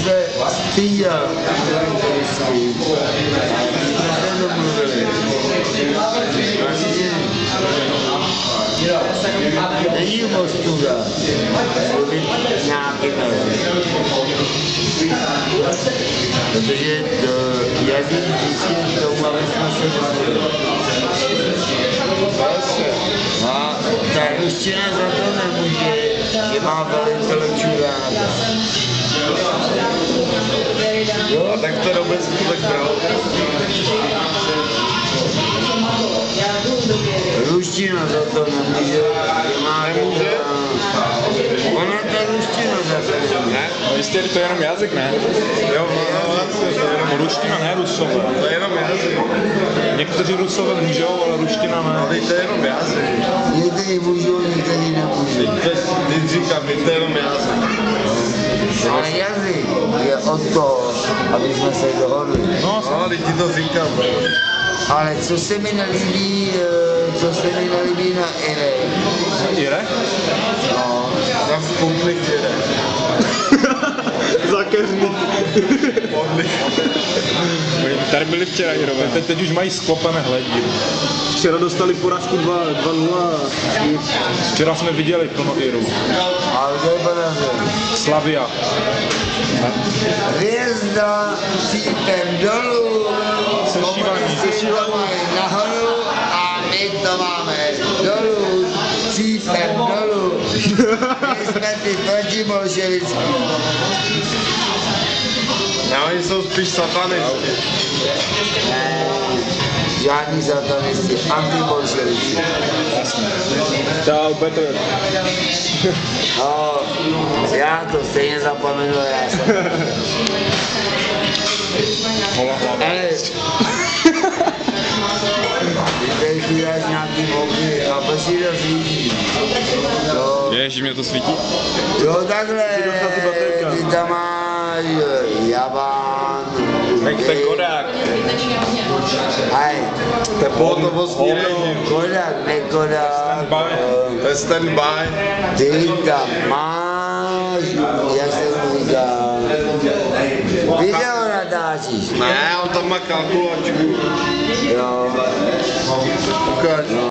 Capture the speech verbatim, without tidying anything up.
se střídal. Není ostuda, nějaký melody. Protože to jazyk vždycky k tomu, aby jsme se dostali. A ta ruština za to nemůže, že má velice čuráda. A tak to vůbec tak bral. Ruština za to nemůže, že má nemůže? Ona ta ruština za to nemůže. Ne? No jistě, to je jenom jazyk, ne? Jo, no, To je jenom ruština, ne rusové. to je jenom jazyk. Někteří rusové můžou, ale ruština ne. Ale to je jenom jazyk. Někteří můžou, někteří nemůžou. Teď říkám, to je jenom jazyk. Ale jazyk je od toho, aby jsme se dohodli. No, No, teď ti to říkám, bro. Ale co se mi nelíbí, co se mi nelíbí na Ire, Ire? No, na Sputnik jede. Zakeřný. Podnik. Tady byli včera Irové. Teď, teď už mají sklopené hledí. Včera dostali porážku dva nula. Včera jsme viděli plno Irů. a kde je Banaře? Slavia. Hvězda cípem dolů, komunisti to mají nahoru a my to máme dolů, cípem dolů. My jsme ty protibolševický. No, oni jsou spíš satanisti. Ne, žádní satanisti, antibolševici. Čau, Petr. No, já to stejně zapomenu, já jsem. Hola, hlava. Ale... Ty tady chvíláš nějaký mokry a pak si to svítí. No, Ježiš, mě to svítí? jo, takhle, ty tam máš Javán. Nechte Kodak. Hej, To je pohotovostní režim. Kodak, ne Kodak. To je stand-by. Ty tam máš, jak se to říká, video natáčíš. Ne, on tam má kalkulačku. Jo. Ukáž.